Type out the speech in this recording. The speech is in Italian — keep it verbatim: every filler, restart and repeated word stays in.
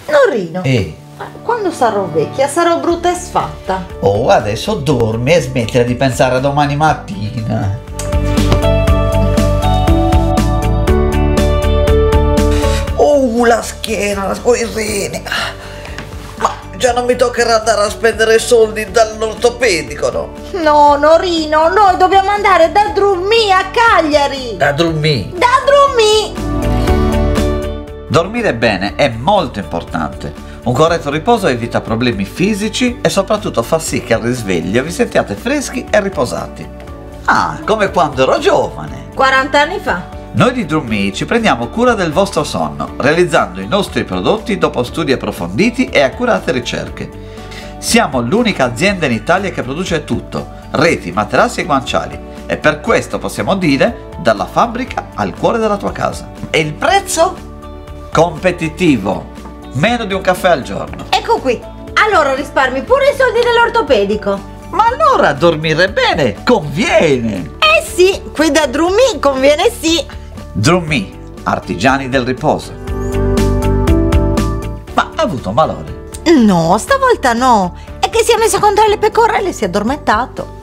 Norino, Eh. quando sarò vecchia sarò brutta e sfatta. Oh, adesso dormi e smettila di pensare a domani mattina. Oh, la schiena, la squirrina. Ma già non mi toccherà andare a spendere soldi dall'ortopedico, no? No, Norino, noi dobbiamo andare da Drummi a Cagliari. Da dormire. Da Drummi. Dormire bene è molto importante. Un corretto riposo evita problemi fisici e soprattutto fa sì che al risveglio vi sentiate freschi e riposati. Ah, come quando ero giovane. quaranta anni fa. Noi di Drummi ci prendiamo cura del vostro sonno, realizzando i nostri prodotti dopo studi approfonditi e accurate ricerche. Siamo l'unica azienda in Italia che produce tutto, reti, materassi e guanciali, e per questo possiamo dire dalla fabbrica al cuore della tua casa. E il prezzo? Competitivo, meno di un caffè al giorno. Ecco qui. Allora risparmi pure i soldi dell'ortopedico. Ma allora dormire bene conviene! Eh sì, qui da Drummi conviene sì. Drummi, artigiani del riposo. Ma ha avuto malore? No, stavolta no. È che si è messo contro le pecorelle e si è addormentato.